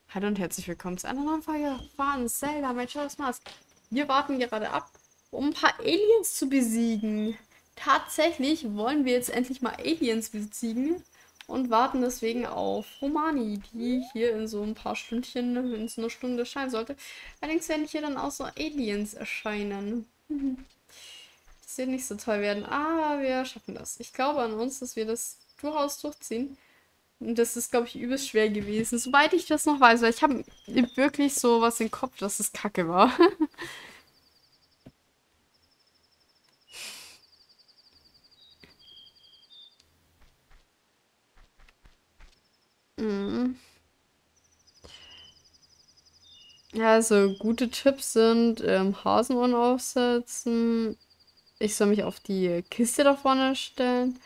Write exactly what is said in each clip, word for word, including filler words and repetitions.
Hallo und herzlich willkommen zu einer neuen Folge von Zelda Majora's Mask. Wir warten gerade ab, um ein paar Aliens zu besiegen. Tatsächlich wollen wir jetzt endlich mal Aliens besiegen und warten deswegen auf Romani, die hier in so ein paar Stündchen, in so einer Stunde erscheinen sollte. Allerdings werden hier dann auch so Aliens erscheinen. Das wird nicht so toll werden, aber wir schaffen das. Ich glaube an uns, dass wir das durchaus durchziehen. Und das ist, glaube ich, übelst schwer gewesen. Soweit ich das noch weiß, weil ich habe wirklich so was im Kopf, dass es kacke war. Mhm. Ja, also gute Tipps sind ähm, Hasenohren aufsetzen. Ich soll mich auf die Kiste da vorne stellen.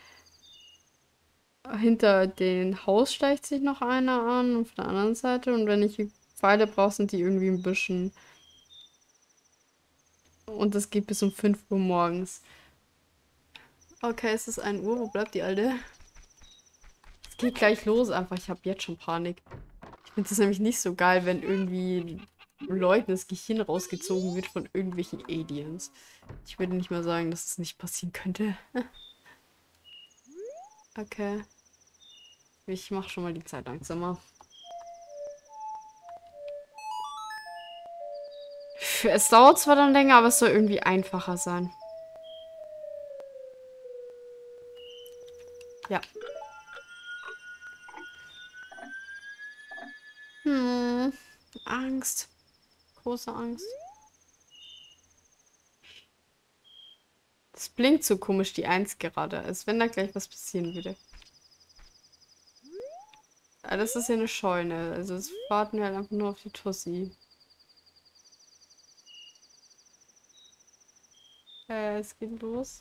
Hinter den Haus schleicht sich noch einer an und von der anderen Seite. Und wenn ich Pfeile brauche, sind die irgendwie ein bisschen. Und das geht bis um fünf Uhr morgens. Okay, es ist ein Uhr. Wo bleibt die Alte? Es geht gleich los einfach. Ich habe jetzt schon Panik. Ich finde es nämlich nicht so geil, wenn irgendwie Leuten das Gehirn rausgezogen wird von irgendwelchen Aliens. Ich würde nicht mal sagen, dass es nicht passieren könnte. Okay. Ich mache schon mal die Zeit langsamer. Es dauert zwar dann länger, aber es soll irgendwie einfacher sein. Ja. Hm. Angst. Große Angst. Das blinkt so komisch, die Eins gerade, als wenn da gleich was passieren würde. Aber das ist ja eine Scheune. Also jetzt warten wir halt einfach nur auf die Tussi. Äh, es geht los.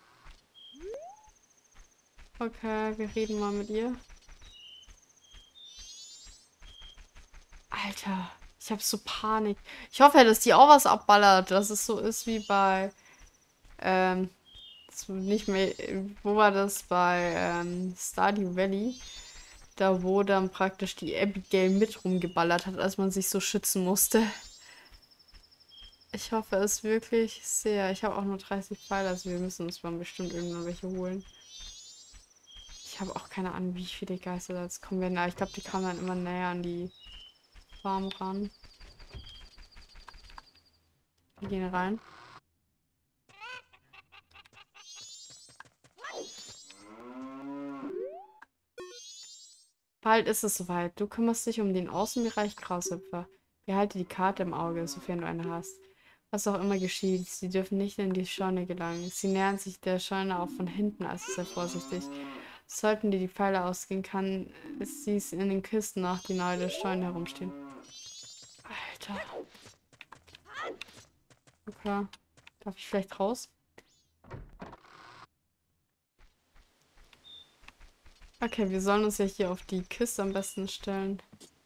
Okay, wir reden mal mit ihr. Alter, ich hab so Panik. Ich hoffe, dass die auch was abballert, dass es so ist wie bei, ähm, das nicht mehr, wo war das? Bei, ähm, Stardew Valley. Da, wo dann praktisch die Abigail mit rumgeballert hat, als man sich so schützen musste. Ich hoffe es wirklich sehr. Ich habe auch nur dreißig Pfeile, also wir müssen uns mal bestimmt irgendwann welche holen. Ich habe auch keine Ahnung, wie viele Geister da jetzt kommen werden. Aber ich glaube, die kamen dann immer näher an die Farm ran. Die gehen rein. Bald ist es soweit. Du kümmerst dich um den Außenbereich Grashüpfer. Behalte die Karte im Auge, sofern du eine hast. Was auch immer geschieht, sie dürfen nicht in die Scheune gelangen. Sie nähern sich der Scheune auch von hinten, also sehr vorsichtig. Sollten dir die Pfeile ausgehen, kann sie es in den Kisten nach, die nahe der Scheune herumstehen. Alter. Okay. Darf ich vielleicht raus? Okay, wir sollen uns ja hier auf die Kiste am besten stellen.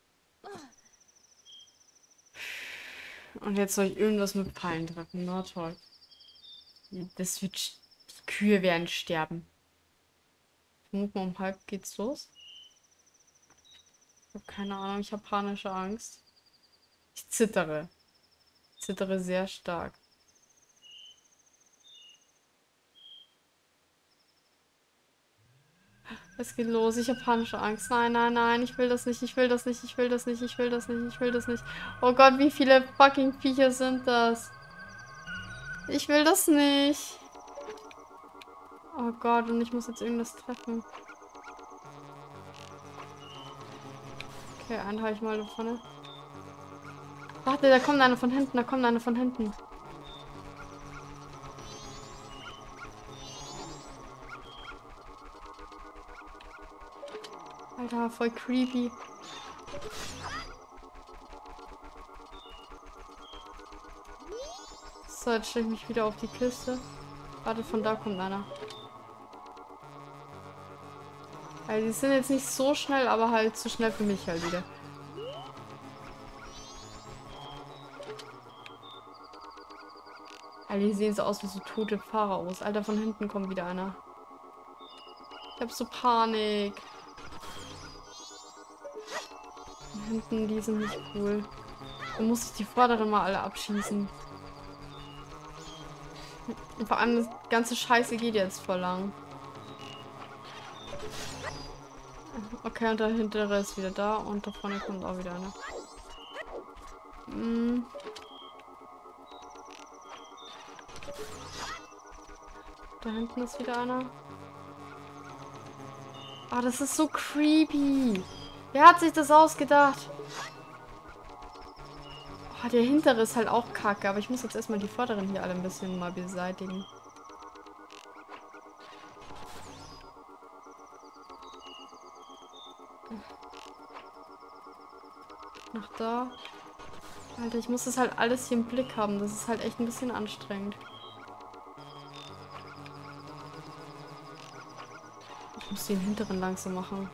Und jetzt soll ich irgendwas mit Pfeilen treffen. Na toll. Das wird... Die Kühe werden sterben. Vermutlich um halb geht's los. Ich habe keine Ahnung, ich habe panische Angst. Ich zittere. Ich zittere sehr stark. Es geht los, ich habe panische Angst. Nein, nein, nein, ich will das nicht, ich will das nicht, ich will das nicht, ich will das nicht, ich will das nicht. Oh Gott, wie viele fucking Viecher sind das? Ich will das nicht. Oh Gott, und ich muss jetzt irgendwas treffen. Okay, einen habe ich mal da vorne. Warte, da kommt einer von hinten, da kommt einer von hinten. Alter, voll creepy. So, jetzt stelle ich mich wieder auf die Kiste. Warte, von da kommt einer. Also, die sind jetzt nicht so schnell, aber halt zu schnell für mich halt wieder. Alter, die sehen so aus wie so tote Pharaos. Alter, von hinten kommt wieder einer. Ich hab so Panik. hinten, die sind nicht cool. Da muss ich die vorderen mal alle abschießen. Und vor allem das ganze Scheiße geht jetzt voll lang. Okay, und der hintere ist wieder da und da vorne kommt auch wieder einer. Hm. Da hinten ist wieder einer. Ah, das ist so creepy. Wer hat sich das ausgedacht? Oh, der hintere ist halt auch kacke, aber ich muss jetzt erstmal die vorderen hier alle ein bisschen mal beseitigen. Nach da. Alter, ich muss das halt alles hier im Blick haben. Das ist halt echt ein bisschen anstrengend. Ich muss den hinteren langsam machen.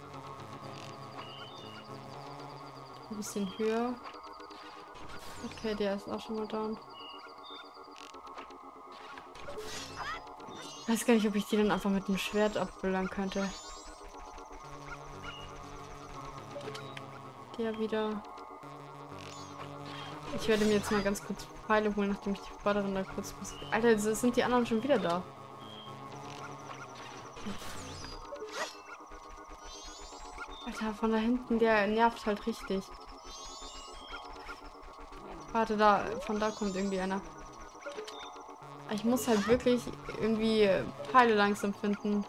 Ein bisschen höher. Okay, der ist auch schon mal down. Ich weiß gar nicht, ob ich die dann einfach mit dem Schwert abbildern könnte. Der wieder. Ich werde mir jetzt mal ganz kurz Pfeile holen, nachdem ich die vorderen da kurz... Alter, sind die anderen schon wieder da? Alter, von da hinten, der nervt halt richtig. Warte, da, von da kommt irgendwie einer. Ich muss halt wirklich irgendwie Pfeile langsam finden.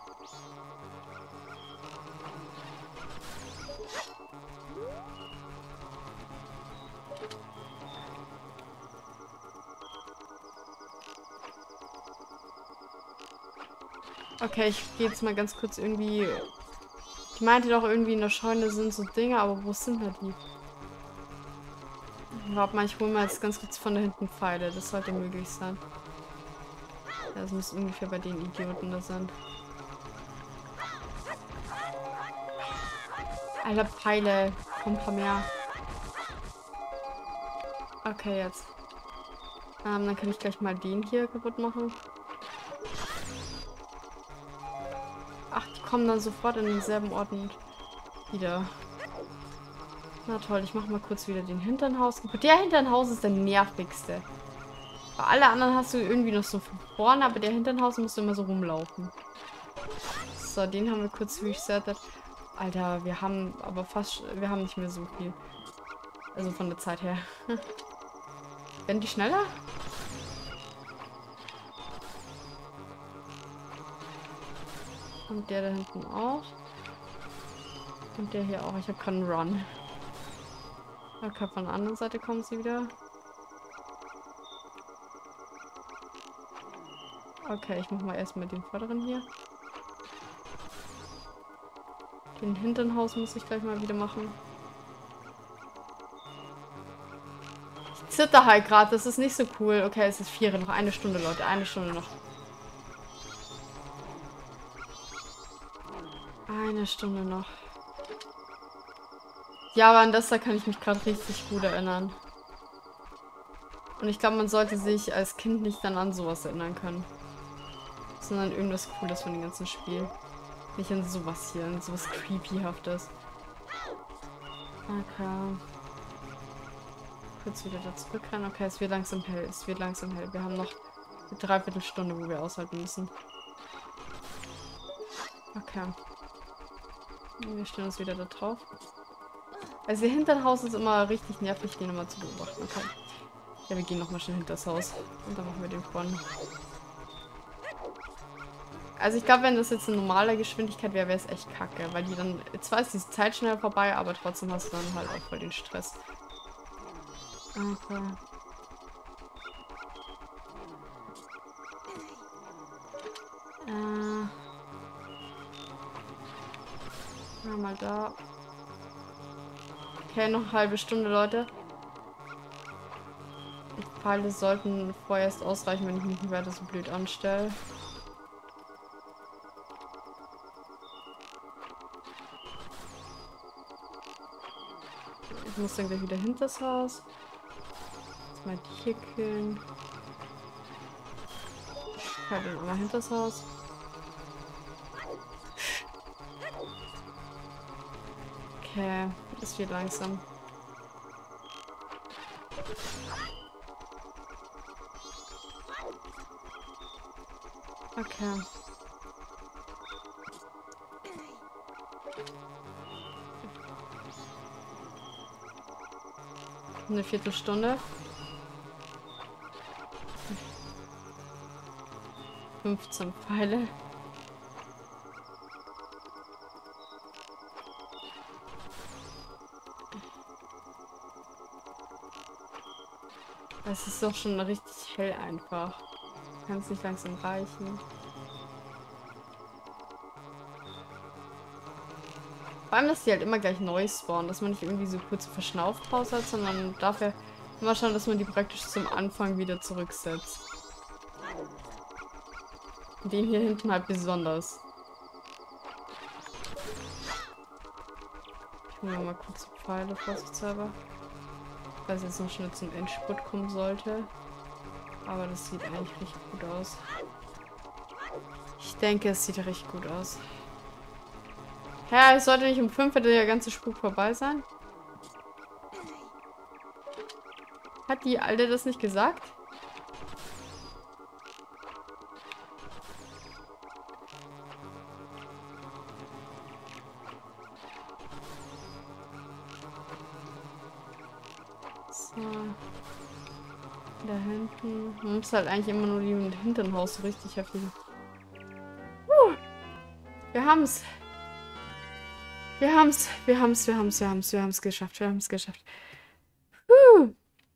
Okay, ich gehe jetzt mal ganz kurz irgendwie... Ich meinte doch irgendwie in der Scheune sind so Dinge, aber wo sind denn die? Warte mal, ich hole mal jetzt ganz kurz von da hinten Pfeile. Das sollte möglich sein. Ja, das muss ungefähr bei den Idioten da sein. Alter, Pfeile. Komm, ein paar mehr. Okay, jetzt. Ähm, dann kann ich gleich mal den hier kaputt machen. Ach, die kommen dann sofort in denselben Orten wieder. Na toll, ich mache mal kurz wieder den hinteren Haus kaputt. Der hinteren Haus ist der nervigste. Bei alle anderen hast du irgendwie noch so von vorne, aber der hinteren Haus musst du immer so rumlaufen. So, den haben wir kurz resettet. Alter, wir haben aber fast... Wir haben nicht mehr so viel. Also von der Zeit her. Werden die schneller? Und der da hinten auch. Und der hier auch. Ich habe keinen Run. Okay, von der anderen Seite kommen sie wieder. Okay, ich mache mal erstmal den vorderen hier. Den hinteren Haus muss ich gleich mal wieder machen. Ich zitter halt gerade, das ist nicht so cool. Okay, es ist vier, noch eine Stunde, Leute. Eine Stunde noch. Eine Stunde noch. Ja, aber an das da kann ich mich gerade richtig gut erinnern. Und ich glaube, man sollte sich als Kind nicht dann an sowas erinnern können. Sondern irgendwas Cooles von dem ganzen Spiel. Nicht an sowas hier, an sowas Creepyhaftes. Okay. Kurz wieder da zurückrennen. Okay, es wird langsam hell. Es wird langsam hell. Wir haben noch eine Dreiviertelstunde, wo wir aushalten müssen. Okay. Wir stellen uns wieder da drauf. Also hier hinter dem Haus ist immer richtig nervig, den immer zu beobachten. Okay. Ja, wir gehen nochmal schnell hinter das Haus. Und dann machen wir den vorne. Also ich glaube, wenn das jetzt in normaler Geschwindigkeit wäre, wäre es echt kacke. Weil die dann... Zwar ist die Zeit schnell vorbei, aber trotzdem hast du dann halt auch voll den Stress. Okay. Äh... Ja, mal da. Okay, noch eine halbe Stunde, Leute. Die Pfeile sollten vorerst ausreichen, wenn ich mich nicht weiter so blöd anstelle. Ich muss dann gleich wieder hinter das Haus. Jetzt mal die hier killen. Ich halte dann mal hinter das Haus. Okay, es wird langsam. Okay. Eine Viertelstunde. fünfzehn Pfeile. Es ist doch schon richtig hell einfach. Kann es nicht langsam reichen. Vor allem, dass die halt immer gleich neu spawnen, dass man nicht irgendwie so kurze Verschnaufpause hat, sondern dafür immer schauen, dass man die praktisch zum Anfang wieder zurücksetzt. Den hier hinten halt besonders. Ich hole mir mal kurz die Pfeile, vorsichtshalber. Weil es jetzt noch schnell zum Endspurt kommen sollte. Aber das sieht eigentlich richtig gut aus. Ich denke, es sieht richtig gut aus. Ja, es sollte nicht um fünf der ganze Spuk vorbei sein. Hat die Alte das nicht gesagt? So. Da hinten. Man muss halt eigentlich immer nur die im hinteren Haus so richtig heftig. Uh, wir haben's. Wir haben's. Wir haben's. Wir haben's. Wir haben's. Wir haben's geschafft. Wir haben's geschafft. Uh.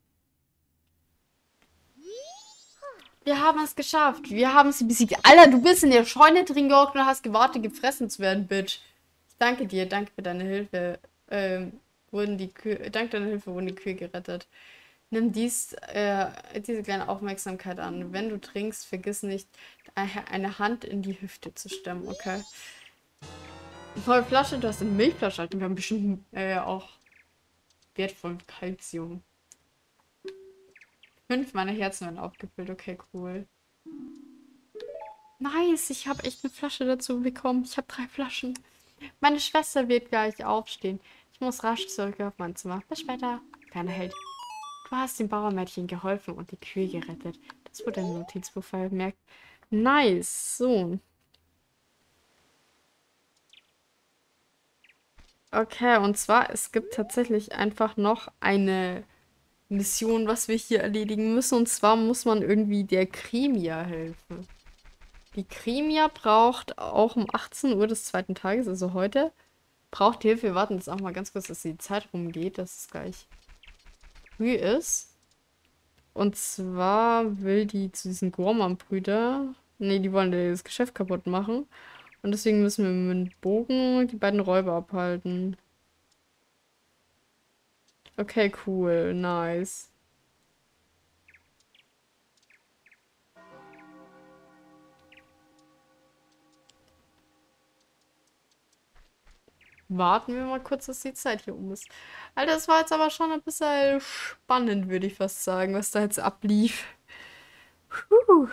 Wir haben es geschafft. Wir haben sie besiegt. Alter, du bist in der Scheune drin gehockt und hast gewartet, gefressen zu werden, Bitch. Ich danke dir. Danke für deine Hilfe. Ähm, wurden die Kühe, dank deiner Hilfe wurden die Kühe gerettet. Nimm dies, äh, diese kleine Aufmerksamkeit an. Wenn du trinkst, vergiss nicht, eine Hand in die Hüfte zu stemmen, okay? Neue Flasche, du hast eine Milchflasche. Wir haben bestimmt äh, auch wertvollen Kalzium. Fünf meiner Herzen werden aufgefüllt. Okay, cool. Nice, ich habe echt eine Flasche dazu bekommen. Ich habe drei Flaschen. Meine Schwester wird gleich aufstehen. Ich muss rasch zurück auf mein Zimmer. Bis später. Kleiner Held. Du hast dem Bauernmädchen geholfen und die Kühe gerettet. Das wurde im Notizbuch vermerkt. Nice. So. Okay, und zwar, es gibt tatsächlich einfach noch eine Mission, was wir hier erledigen müssen. Und zwar muss man irgendwie der Krimia helfen. Die Krimia braucht auch um achtzehn Uhr des zweiten Tages, also heute, braucht Hilfe. Wir warten jetzt auch mal ganz kurz, dass die Zeit rumgeht, dass es gleich früh ist. Und zwar will die zu diesen Gorman-Brüder. Ne, die wollen das Geschäft kaputt machen. Und deswegen müssen wir mit dem Bogen die beiden Räuber abhalten. Okay, cool. Nice. Warten wir mal kurz, dass die Zeit hier um ist. Alter, das war jetzt aber schon ein bisschen spannend, würde ich fast sagen, was da jetzt ablief. Puh.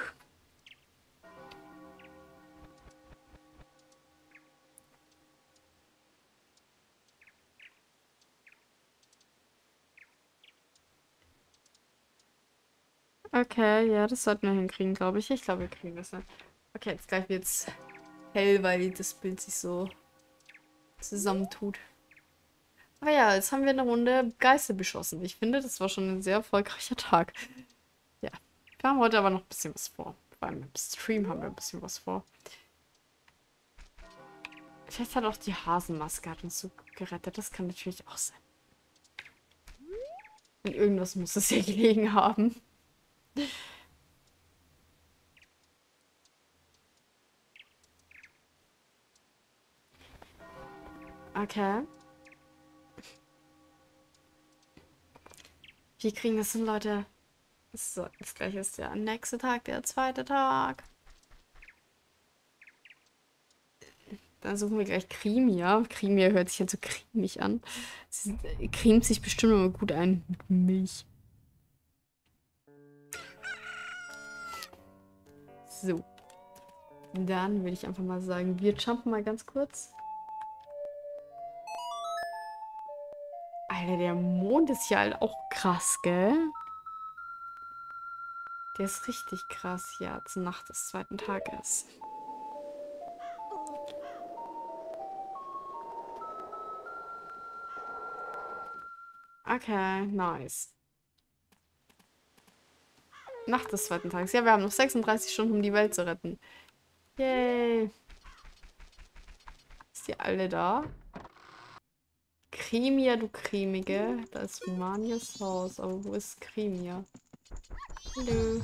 Okay, ja, das sollten wir hinkriegen, glaube ich. Ich glaube, wir kriegen das hin. Okay, jetzt gleich wird's hell, weil das Bild sich so zusammentut. Aber ja, jetzt haben wir eine Runde Geister beschossen. Ich finde, das war schon ein sehr erfolgreicher Tag. Ja, wir haben heute aber noch ein bisschen was vor. Vor allem im Stream haben wir ein bisschen was vor. Vielleicht hat auch die Hasenmaske hat uns so gerettet. Das kann natürlich auch sein. Und irgendwas muss es hier gelegen haben. Okay. Wir kriegen das hin, Leute. So, das gleiche ist der nächste Tag, der zweite Tag. Dann suchen wir gleich Krimia. Krimia hört sich jetzt so cremig an. Sie cremt sich bestimmt immer gut ein mit Milch. So. Dann würde ich einfach mal sagen, wir jumpen mal ganz kurz. Alter, der Mond ist ja halt auch krass, gell? Der ist richtig krass, ja, zur Nacht des zweiten Tages. Okay, nice. Nacht des zweiten Tages. Ja, wir haben noch sechsunddreißig Stunden, um die Welt zu retten. Yay. Ist die alle da? Krimia, du Cremige. Da ist Manias Haus. Aber wo ist Krimia? Hallo.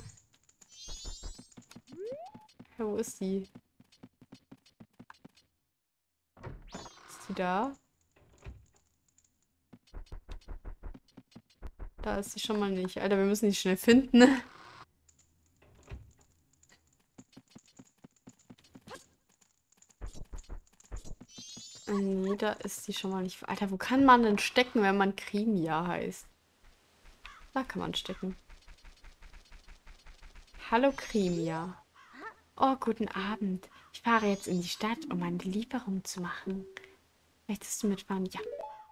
Ja, wo ist die? Ist die da? Da ist sie schon mal nicht. Alter, wir müssen die schnell finden. Nee, da ist sie schon mal nicht. Alter, wo kann man denn stecken, wenn man Krimia heißt? Da kann man stecken. Hallo Krimia. Oh, guten Abend. Ich fahre jetzt in die Stadt, um eine Lieferung zu machen. Möchtest du mitfahren? Ja.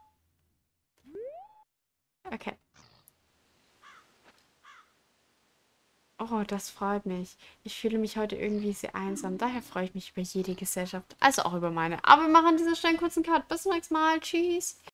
Okay. Oh, das freut mich. Ich fühle mich heute irgendwie sehr einsam. Daher freue ich mich über jede Gesellschaft. Also auch über meine. Aber wir machen an dieser Stelle einen kurzen Cut. Bis zum nächsten Mal. Tschüss.